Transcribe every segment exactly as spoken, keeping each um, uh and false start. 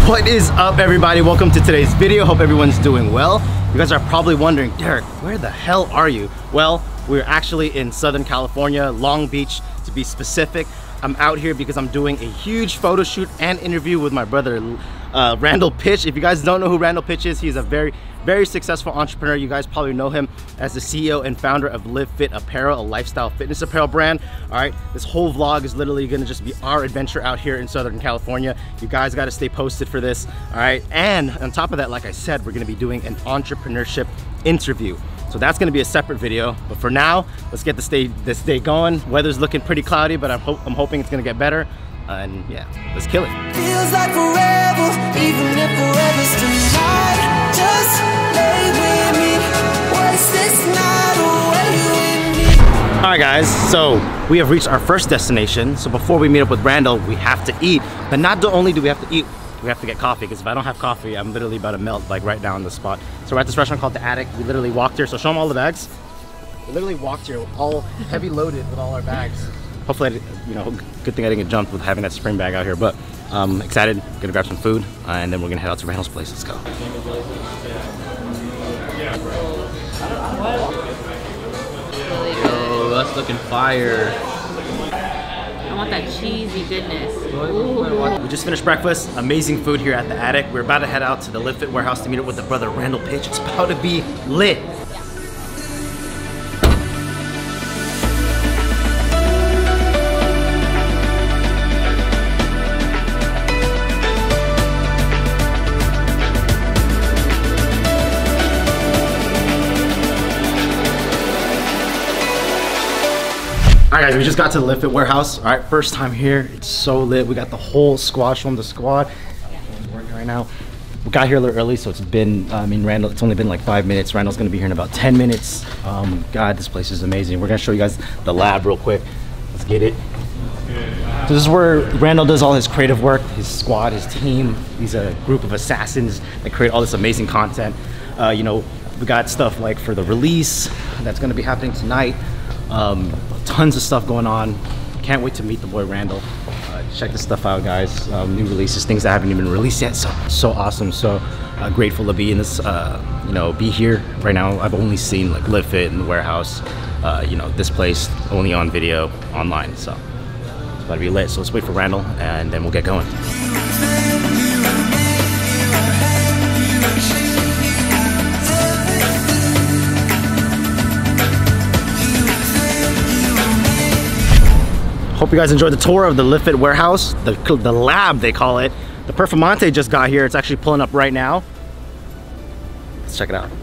What is up, everybody? Welcome to today's video. Hope everyone's doing well. You guys are probably wondering, Derek, where the hell are you? Well, we're actually in Southern California, Long Beach to be specific. I'm out here because I'm doing a huge photo shoot and interview with my brother, uh, Randall Pitch. If you guys don't know who Randall Pitch is, he's a very, very successful entrepreneur. You guys probably know him as the C E O and founder of Live Fit Apparel, a lifestyle fitness apparel brand. All right, this whole vlog is literally gonna just be our adventure out here in Southern California. You guys gotta stay posted for this, all right? And on top of that, like I said, we're gonna be doing an entrepreneurship interview. So that's gonna be a separate video. But for now, let's get this day, this day going. Weather's looking pretty cloudy, but I'm, ho I'm hoping it's gonna get better. Uh, and yeah, let's kill it. Feels like forever, even if forever's tonight. Just lay with me, waste this night away with me. All right, guys, so we have reached our first destination. So before we meet up with Randall, we have to eat. But not only do we have to eat, we have to get coffee, because if I don't have coffee, I'm literally about to melt, like right now on the spot. So we're at this restaurant called The Attic. We literally walked here. So show them all the bags. We literally walked here all heavy loaded with all our bags. Hopefully, I, you know, good thing I didn't get jumped with having that spring bag out here, but um, excited, gonna grab some food, uh, and then we're gonna head out to Randall's place. Let's go. Yo, that's looking fire. I want that cheesy goodness. Ooh. We just finished breakfast, amazing food here at The Attic. We're about to head out to the Live Fit warehouse to meet up with the brother Randall Pitch. It's about to be lit. All right, guys, we just got to the Live Fit warehouse. All right, first time here. It's so lit. We got the whole squad from the squad. We're working right now. We got here a little early, so it's been, I mean, Randall, it's only been like five minutes. Randall's gonna be here in about ten minutes. Um, God, this place is amazing. We're gonna show you guys the lab real quick. Let's get it. So this is where Randall does all his creative work, his squad, his team. He's a group of assassins that create all this amazing content. Uh, you know, we got stuff like for the release that's gonna be happening tonight. Um, tons of stuff going on. Can't wait to meet the boy Randall. Uh, check this stuff out, guys. Um, new releases, things that haven't even released yet. So so awesome. So uh, grateful to be in this. Uh, you know, be here right now. I've only seen like Live Fit in the warehouse. Uh, you know, this place only on video, online. So it's about to be lit. So let's wait for Randall, and then we'll get going. Hope you guys enjoyed the tour of the Live Fit warehouse, the, the lab they call it. The Performante just got here. It's actually pulling up right now. Let's check it out.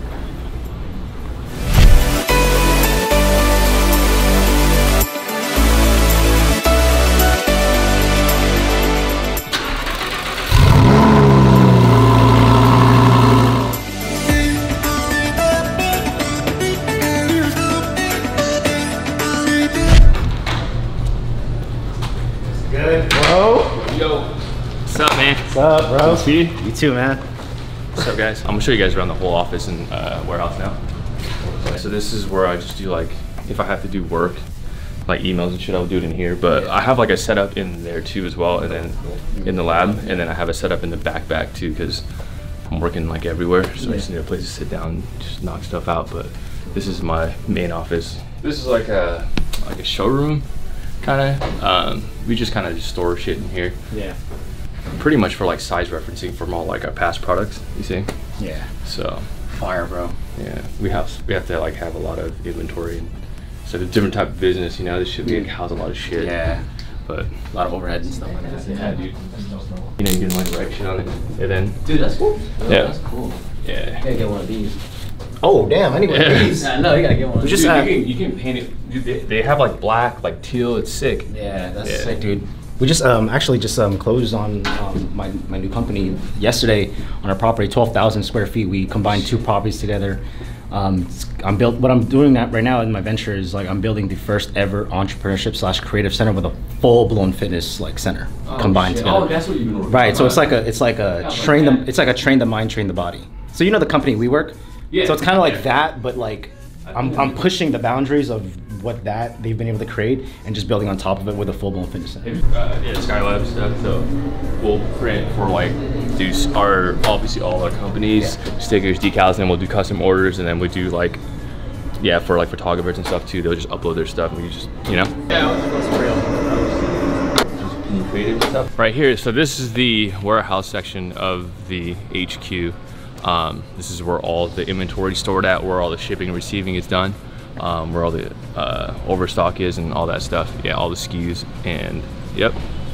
Good, bro. Yo. What's up, man? What's up, bro? Nice to meet you. You too, man. What's up, guys? I'm gonna show you guys around the whole office and uh, warehouse now. So this is where I just do like, if I have to do work, like emails and shit, I'll do it in here. But I have like a setup in there too as well, and then in the lab, and then I have a setup in the back back too, because I'm working like everywhere. So I just need a place to sit down, just knock stuff out. But this is my main office. This is like a like a showroom. Kind of, um, we just kind of just store shit in here. Yeah. Pretty much for like size referencing from all like our past products, you see? Yeah. So. Fire, bro. Yeah, we have we have to like have a lot of inventory, and so it's a different type of business, you know. This should be like, house a lot of shit. Yeah. But a lot of overhead and stuff like that. Yeah, dude. You know, you can like write shit on it, and then. Dude, that's cool. Yeah. That's cool. Yeah. You gotta get one of these. Oh damn! I need one of these. I know you gotta get one. Of Just these. uh, you, can, you can paint it. Dude, they, they have like black, like teal. It's sick. Yeah, that's yeah. sick, dude. We just um actually just um closed on um, my my new company yesterday on our property, twelve thousand square feet. We combined two properties together. Um, I'm built. What I'm doing that right now in my venture is like I'm building the first ever entrepreneurship slash creative center with a full blown fitness like center oh, combined shit. together. Oh, that's what you've been working Right. on. So it's like a it's like a yeah, train like the it's like a train the mind, train the body. So you know the company WeWork? Yeah. So it's kind of like yeah. that, but like I'm I'm pushing the boundaries of what that they've been able to create and just building on top of it with a full-blown fitness center. Uh, yeah, Skylab stuff. So we'll print for like do our obviously all our companies yeah. stickers, decals, and we'll do custom orders, and then we do like yeah for like photographers and stuff too. They'll just upload their stuff, and we just you know. Yeah, that's real. Creative stuff. Right here. So this is the warehouse section of the H Q. Um, this is where all the inventory is stored at, where all the shipping and receiving is done, um, where all the uh, overstock is and all that stuff. Yeah, all the S K Us and yep.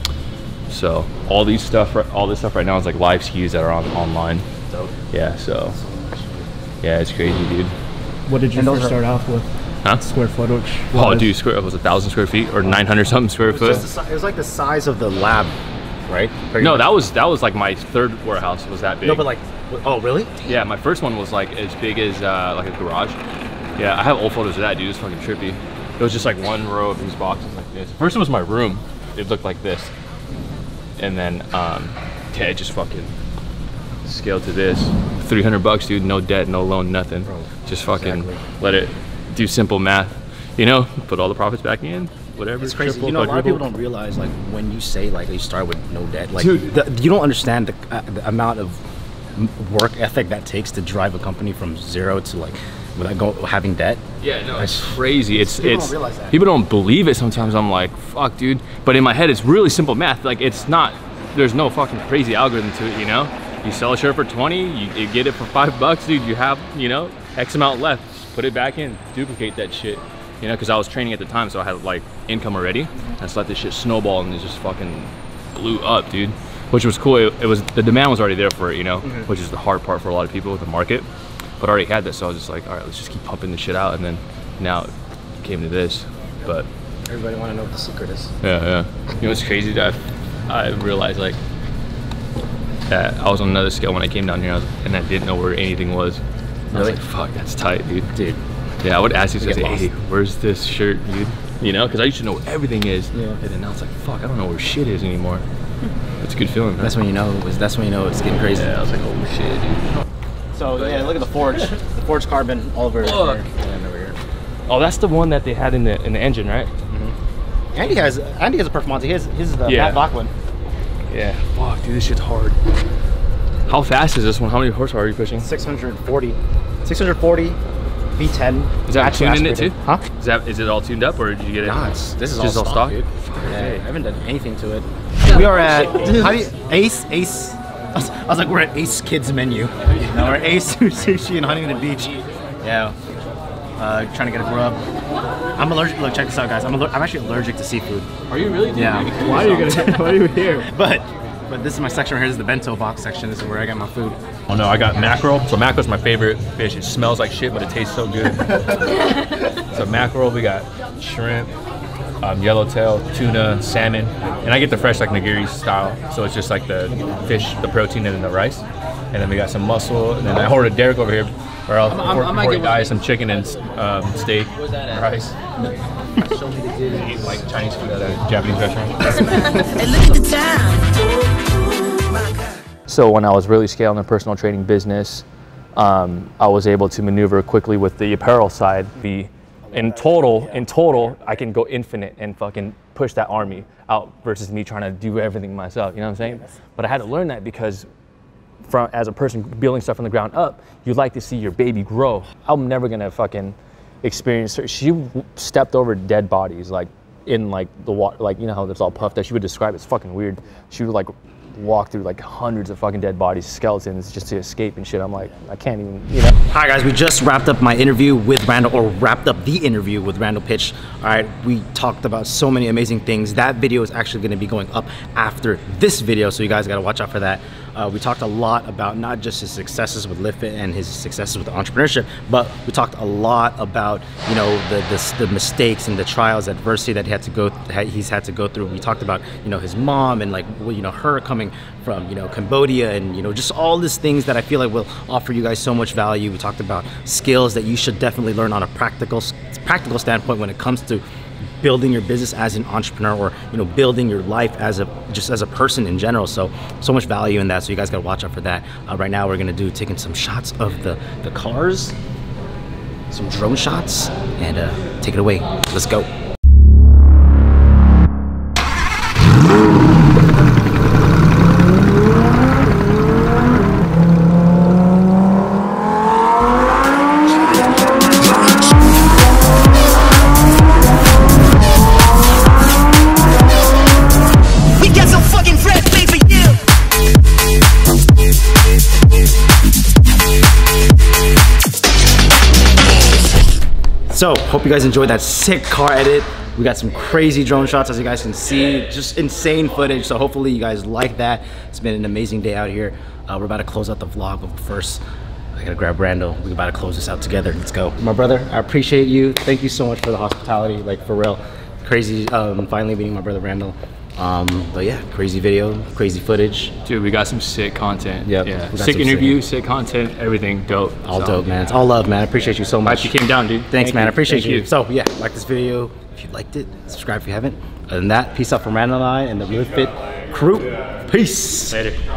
So all these stuff, all this stuff right now is like live S K Us that are on online. Dope. Yeah, so yeah, it's crazy, dude. What did you first start off with? Huh? Square footage? Oh, dude, square it was a thousand square feet or nine hundred something square foot. It was, the, it was like the size of the lab, right? Pretty no, much. that was that was like my third warehouse. Was that big? No, but like, oh really? Yeah, my first one was like as big as uh, like a garage. Yeah, I have old photos of that, dude. It's fucking trippy. It was just like one row of these boxes like this. First, it was my room. It looked like this, and then um, yeah, it just fucking scaled to this. three hundred bucks, dude. No debt, no loan, nothing. Bro, just fucking exactly. Let it do simple math. You know, put all the profits back in. Whatever. It's crazy. Triple, you know, a lot of people quadruple. don't realize like when you say like you start with no debt, like dude, the, you don't understand the, uh, the amount of work ethic that takes to drive a company from zero to like without go, having debt. Yeah, no, it's crazy. It's people it's don't realize that. People don't believe it. Sometimes I'm like, fuck, dude. But in my head, it's really simple math. Like it's not. There's no fucking crazy algorithm to it. You know, you sell a shirt for twenty, you, you get it for five bucks, dude. You have you know X amount left. Just put it back in, duplicate that shit. You know, because I was training at the time, so I had like income already. I just let this shit snowball and it just fucking blew up, dude. Which was cool. It, it was the demand was already there for it, you know, mm-hmm. which is the hard part for a lot of people with the market. But I already had this, so I was just like, all right, let's just keep pumping this shit out. And then now it came to this. But everybody want to know what the secret is. Yeah, yeah. You know what's crazy? That I, I realized like that I was on another scale when I came down here, I was, and I didn't know where anything was. Really? I was like, fuck, that's tight, dude. Dude. Yeah, I would ask you, say, hey, where's this shirt, dude? You know, because I used to know where everything is. Yeah. And then now it's like, fuck, I don't know where shit is anymore. It's a good feeling, man. That's when you know. That's when you know it's getting crazy. Yeah, I was like, oh shit, dude. So but, yeah, look at the forge, the forge carbon all over here. And over here. Oh, that's the one that they had in the in the engine, right? Mm-hmm. Andy has Andy has a Performante. His his is the yeah. Matt Bachman. Yeah. Fuck, dude, this shit's hard. How fast is this one? How many horsepower are you pushing? six hundred forty. six hundred forty. V ten. Is that tuned in it too? Huh? Is that is it all tuned up or did you get it? Nah, it's, this is just all stock, dude. Yeah, I haven't done anything to it. We are at how do you, Ace Ace. I was, I was like, we're at Ace Kids Menu. No, we're at Ace Sushi in Huntington Beach. Yeah. Uh, trying to get a grub. I'm allergic. Look, check this out, guys. I'm aller I'm actually allergic to seafood. Are you really? Yeah. Why are you gonna? Why are you here? But. But this is my section right here. This is the bento box section. This is where I got my food. Oh no, I got mackerel. So mackerel's my favorite fish. It smells like shit, but it tastes so good. So mackerel, we got shrimp, um, yellowtail, tuna, salmon, and I get the fresh like nigiri style. So it's just like the fish, the protein, and then the rice. And then we got some mussel, and then I ordered Derek over here, or else before, before he dies, some chicken and um, steak, and rice. Eat like Chinese food at a Japanese restaurant. So when I was really scaling the personal training business, um, I was able to maneuver quickly with the apparel side. The in total, in total, I can go infinite and fucking push that army out versus me trying to do everything myself. You know what I'm saying? But I had to learn that because, from as a person building stuff from the ground up, you like to see your baby grow. I'm never gonna fucking experience her. She stepped over dead bodies like in like the water, like you know how it's all puffed out. She would describe it. It's fucking weird. She would like walk through like hundreds of fucking dead bodies, skeletons, just to escape and shit. I'm like, I can't even, you know. Hi guys, we just wrapped up my interview with Randall, or wrapped up the interview with Randall Pitch. All right, we talked about so many amazing things. That video is actually gonna be going up after this video, so you guys gotta watch out for that. Uh, we talked a lot about not just his successes with LiftFit and his successes with entrepreneurship, but we talked a lot about, you know, the, the, the mistakes and the trials, adversity that he had to go, he's had to go through. We talked about, you know, his mom and like, you know, her coming from, you know, Cambodia, and, you know, just all these things that I feel like will offer you guys so much value. We talked about skills that you should definitely learn on a practical, practical standpoint when it comes to building your business as an entrepreneur, or you know, building your life as a just as a person in general. So so much value in that, so you guys gotta watch out for that. Uh, right now we're gonna do taking some shots of the the cars. some drone shots, and uh, take it away. Let's go. So, hope you guys enjoyed that sick car edit. We got some crazy drone shots, as you guys can see, just insane footage. So hopefully you guys like that. It's been an amazing day out here. Uh, we're about to close out the vlog, but first, I gotta grab Randall. We're about to close this out together. Let's go. My brother, I appreciate you. Thank you so much for the hospitality, like for real. Crazy, um, finally meeting my brother Randall. Um, but yeah, crazy video, crazy footage. Dude, we got some sick content. Yep, yeah, sick interview, sick. sick content, everything dope. All so, dope, man. Yeah. It's all love, man. I appreciate you so much. Glad you came down, dude. Thanks, Thank man. you. I appreciate Thank you. you. So yeah, like this video. If you liked it, subscribe if you haven't. Other than that, peace out from Randall and I and the Live Fit crew. Peace. Later.